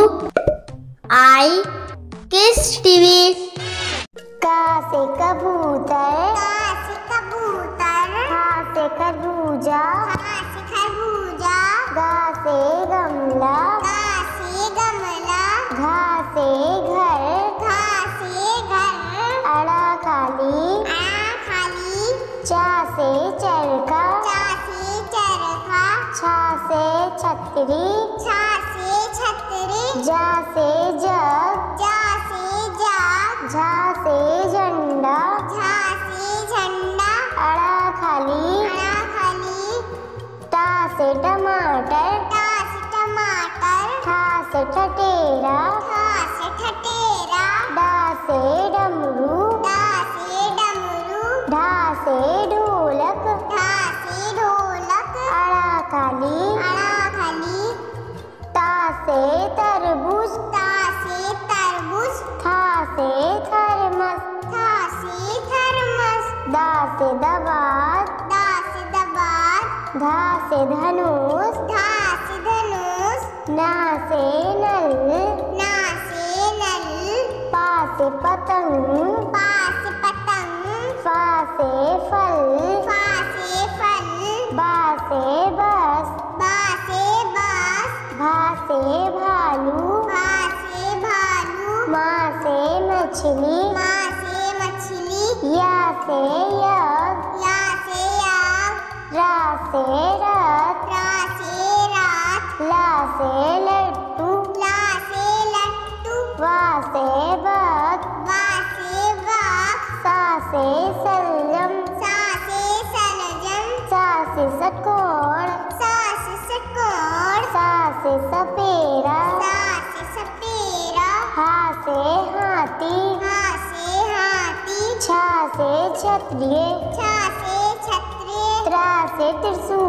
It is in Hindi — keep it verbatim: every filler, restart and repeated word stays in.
आई किस टीवी। का से कबूतर, का से कबूतर, खा से खरबूजा, खा से खरबूजा, गा से गमला, गा से गमला, घा से घर, घा से घर, अड़ा खाली, आ खाली, चा से चरखा, चा से चरखा, छा से छतरी, छा से छतरी, जा से जग, जा से जग, झा से झंडा, झा से झंडा, अड़ा खाली, अड़ा खाली, टा से टमाटर, टा से टमाटर, ठा से ठठेरा, ठा से ठठेरा, डा से डमरू, डा से डमरू, ढा से ढोलक, ढा से ढोलक, अड़ा खाली, अड़ा खाली, ता से तरबूज, ता से तरबूज, था से थर्मस, था से थर्मस, दा से दवात, दा से दबात, धा से धनुष, धा से धनुष, ना से नल, ना से नल, पा से पतंग, पा से पतंग, फा से फल, फा से फल, बा से बस, बा से बास, भा से भालू, भा से भालू, मा से मछली, मा से मछली, या से यज्ञ, या से याग, रा से रथ, रा से रात, ला से लट्टू, ला से लट्टू, वा से बग, वा से बाग, सा से सलजम, सा से सलजम, सा से षटकोण, सा से षटकोण, सा से सपेरा, सा से सपेरा, हा से हाथी, हा से हाथी, छा से क्षत्रिय, छा से छतरी, त्रा से त्रिशूल।